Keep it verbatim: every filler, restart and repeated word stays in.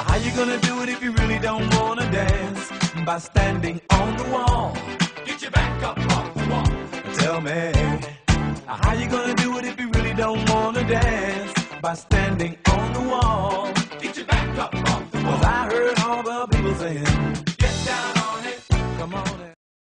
How you gonna do it if you really don't wanna dance? By standing on the wall. Get your back up off the wall. Tell me, how you gonna do it if you really don't wanna dance? By standing on the wall. Get your back up off the wall. 'Cause I heard all the people saying